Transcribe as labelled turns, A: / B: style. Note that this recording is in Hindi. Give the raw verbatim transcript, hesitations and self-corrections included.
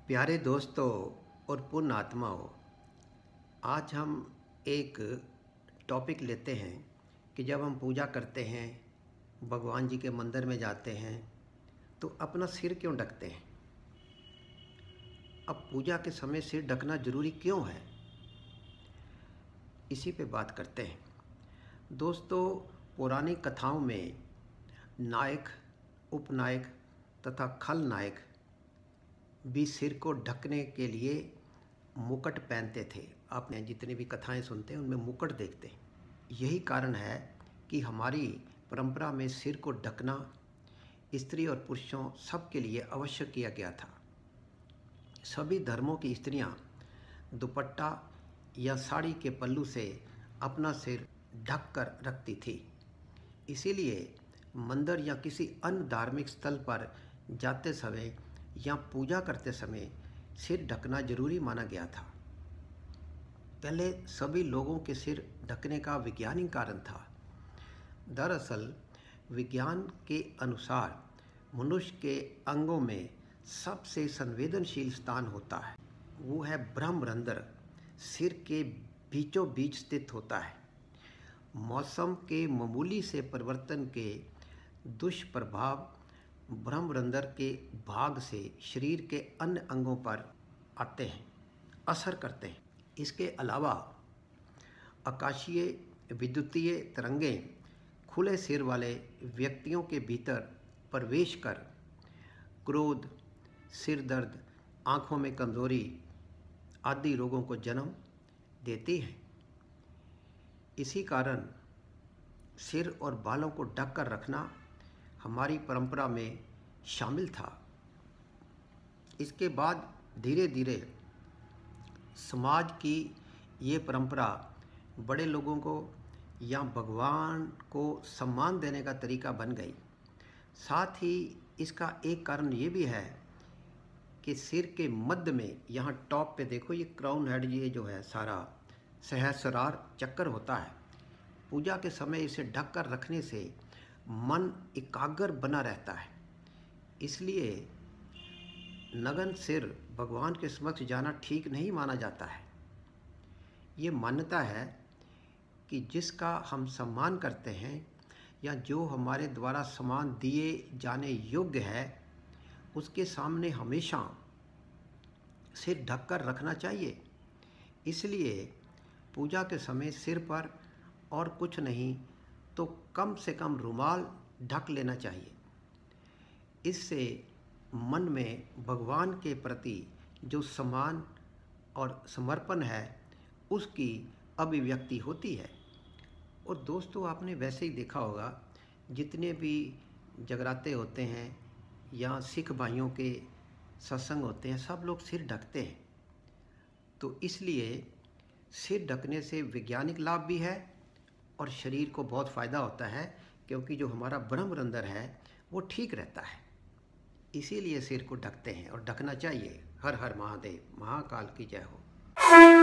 A: प्यारे दोस्तों और पूर्ण आत्माओं, आज हम एक टॉपिक लेते हैं कि जब हम पूजा करते हैं, भगवान जी के मंदिर में जाते हैं तो अपना सिर क्यों ढकते हैं। अब पूजा के समय सिर ढकना जरूरी क्यों है, इसी पे बात करते हैं। दोस्तों, पौराणिक कथाओं में नायक, उपनायक तथा खलनायक भी सिर को ढकने के लिए मुकुट पहनते थे। आपने जितनी भी कथाएं सुनते हैं उनमें मुकुट देखते हैं। यही कारण है कि हमारी परंपरा में सिर को ढकना स्त्री और पुरुषों सबके लिए अवश्य किया गया था। सभी धर्मों की स्त्रियां दुपट्टा या साड़ी के पल्लू से अपना सिर ढक कर रखती थी। इसीलिए मंदिर या किसी अन्य धार्मिक स्थल पर जाते समय या पूजा करते समय सिर ढकना जरूरी माना गया था। पहले सभी लोगों के सिर ढकने का वैज्ञानिक कारण था। दरअसल विज्ञान के अनुसार मनुष्य के अंगों में सबसे संवेदनशील स्थान होता है, वो है ब्रह्मरंध्र, सिर के बीचों बीच स्थित होता है। मौसम के मामूली से परिवर्तन के दुष्प्रभाव ब्रह्मरंध्र के भाग से शरीर के अन्य अंगों पर आते हैं, असर करते हैं। इसके अलावा आकाशीय विद्युतीय तरंगें खुले सिर वाले व्यक्तियों के भीतर प्रवेश कर क्रोध, सिर दर्द, आँखों में कमजोरी आदि रोगों को जन्म देती हैं। इसी कारण सिर और बालों को ढक कर रखना हमारी परंपरा में शामिल था। इसके बाद धीरे धीरे समाज की ये परंपरा बड़े लोगों को या भगवान को सम्मान देने का तरीका बन गई। साथ ही इसका एक कारण ये भी है कि सिर के मध्य में, यहाँ टॉप पे देखो, ये क्राउन हेड, ये जो है सारा सहस्रार चक्कर होता है। पूजा के समय इसे ढक कर रखने से मन एकाग्र बना रहता है। इसलिए नग्न सिर भगवान के समक्ष जाना ठीक नहीं माना जाता है। ये मान्यता है कि जिसका हम सम्मान करते हैं या जो हमारे द्वारा सम्मान दिए जाने योग्य है, उसके सामने हमेशा सिर ढक कर रखना चाहिए। इसलिए पूजा के समय सिर पर और कुछ नहीं तो कम से कम रुमाल ढक लेना चाहिए। इससे मन में भगवान के प्रति जो सम्मान और समर्पण है उसकी अभिव्यक्ति होती है। और दोस्तों, आपने वैसे ही देखा होगा, जितने भी जगराते होते हैं या सिख भाइयों के सत्संग होते हैं, सब लोग सिर ढकते हैं। तो इसलिए सिर ढकने से वैज्ञानिक लाभ भी है और शरीर को बहुत फ़ायदा होता है, क्योंकि जो हमारा ब्रह्मरंध्र है वो ठीक रहता है। इसीलिए सिर को ढकते हैं और ढकना चाहिए। हर हर महादेव, महाकाल की जय हो।